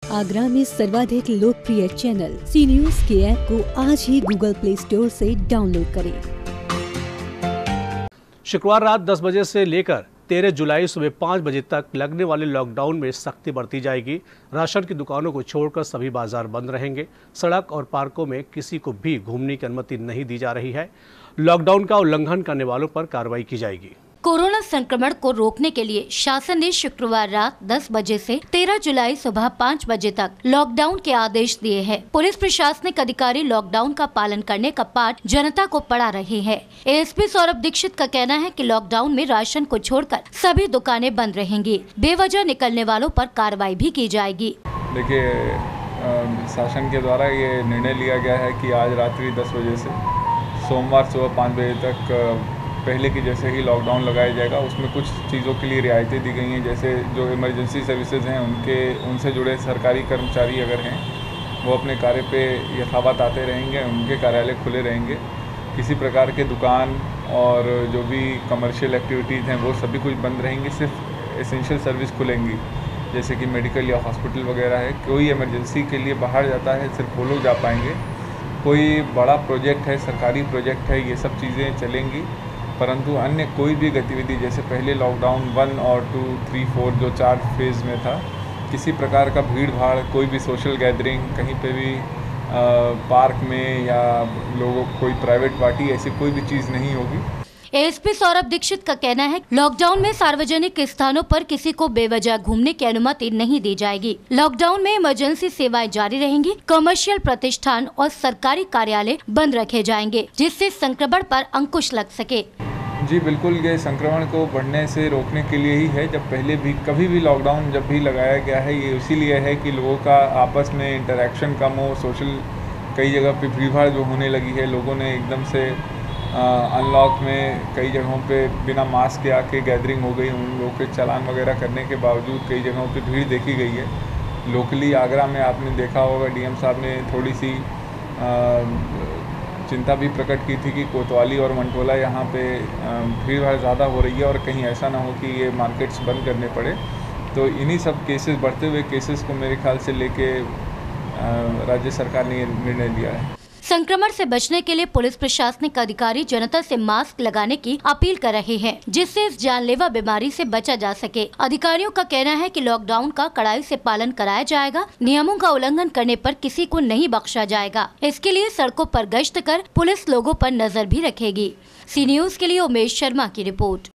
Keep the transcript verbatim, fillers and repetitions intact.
आगरा में सर्वाधिक लोकप्रिय चैनल सी न्यूज के ऐप को आज ही गूगल प्ले स्टोर से डाउनलोड करें। शुक्रवार रात दस बजे से लेकर तेरह जुलाई सुबह पाँच बजे तक लगने वाले लॉकडाउन में सख्ती बरती जाएगी। राशन की दुकानों को छोड़कर सभी बाजार बंद रहेंगे। सड़क और पार्कों में किसी को भी घूमने की अनुमति नहीं दी जा रही है। लॉकडाउन का उल्लंघन करने वालों पर कार्रवाई की जाएगी। कोरोना संक्रमण को रोकने के लिए शासन ने शुक्रवार रात दस बजे से तेरह जुलाई सुबह पाँच बजे तक लॉकडाउन के आदेश दिए हैं। पुलिस प्रशासनिक अधिकारी लॉकडाउन का पालन करने का पाठ जनता को पढ़ा रहे हैं। एएसपी सौरभ दीक्षित का कहना है कि लॉकडाउन में राशन को छोड़कर सभी दुकानें बंद रहेंगी। बेवजह निकलने वालों पर कार्रवाई भी की जाएगी। देखिए, शासन के द्वारा ये निर्णय लिया गया है कि आज रात्रि दस बजे से सोमवार सुबह पाँच बजे तक पहले की जैसे ही लॉकडाउन लगाया जाएगा। उसमें कुछ चीज़ों के लिए रियायतें दी गई हैं, जैसे जो इमरजेंसी सर्विसेज हैं उनके उनसे जुड़े सरकारी कर्मचारी अगर हैं वो अपने कार्य पे यथावत आते रहेंगे, उनके कार्यालय खुले रहेंगे। किसी प्रकार के दुकान और जो भी कमर्शियल एक्टिविटीज़ हैं वो सभी कुछ बंद रहेंगी। सिर्फ एसेंशियल सर्विस खुलेंगी, जैसे कि मेडिकल या हॉस्पिटल वगैरह है। कोई इमरजेंसी के लिए बाहर जाता है सिर्फ वो लोग जा पाएंगे। कोई बड़ा प्रोजेक्ट है, सरकारी प्रोजेक्ट है, ये सब चीज़ें चलेंगी। परंतु अन्य कोई भी गतिविधि जैसे पहले लॉकडाउन वन और टू थ्री फोर जो चार फेज़ में था, किसी प्रकार का भीड़ भाड़, कोई भी सोशल गैदरिंग कहीं पे भी आ, पार्क में या लोगों कोई प्राइवेट पार्टी, ऐसी कोई भी चीज़ नहीं होगी। एएसपी सौरभ दीक्षित का कहना है, लॉकडाउन में सार्वजनिक स्थानों पर किसी को बेवजह घूमने की अनुमति नहीं दी जाएगी। लॉकडाउन में इमरजेंसी सेवाएं जारी रहेंगी। कमर्शियल प्रतिष्ठान और सरकारी कार्यालय बंद रखे जाएंगे, जिससे संक्रमण पर अंकुश लग सके। जी बिल्कुल, ये संक्रमण को बढ़ने से रोकने के लिए ही है। जब पहले भी कभी भी लॉकडाउन जब भी लगाया गया है, ये इसीलिए है कि लोगों का आपस में इंटरेक्शन कम हो। सोशल कई जगह पे भीड़ भाड़ जो होने लगी है, लोगों ने एकदम से अनलॉक में कई जगहों पे बिना मास्क के आके गैदरिंग हो गई। उन लोगों के चालान वगैरह करने के बावजूद कई जगहों पे भीड़ देखी गई है। लोकली आगरा में आपने देखा होगा, डीएम साहब ने थोड़ी सी आ, चिंता भी प्रकट की थी कि कोतवाली और मंटोला यहाँ पे भीड़ भाड़ ज़्यादा हो रही है और कहीं ऐसा ना हो कि ये मार्केट्स बंद करने पड़े। तो इन्हीं सब केसेस, बढ़ते हुए केसेस को मेरे ख्याल से लेके राज्य सरकार ने ये निर्णय लिया है। संक्रमण से बचने के लिए पुलिस प्रशासनिक अधिकारी जनता से मास्क लगाने की अपील कर रहे हैं, जिससे इस जानलेवा बीमारी से बचा जा सके। अधिकारियों का कहना है कि लॉकडाउन का कड़ाई से पालन कराया जाएगा। नियमों का उल्लंघन करने पर किसी को नहीं बख्शा जाएगा। इसके लिए सड़कों पर गश्त कर पुलिस लोगों पर नजर भी रखेगी। सी न्यूज के लिए उमेश शर्मा की रिपोर्ट।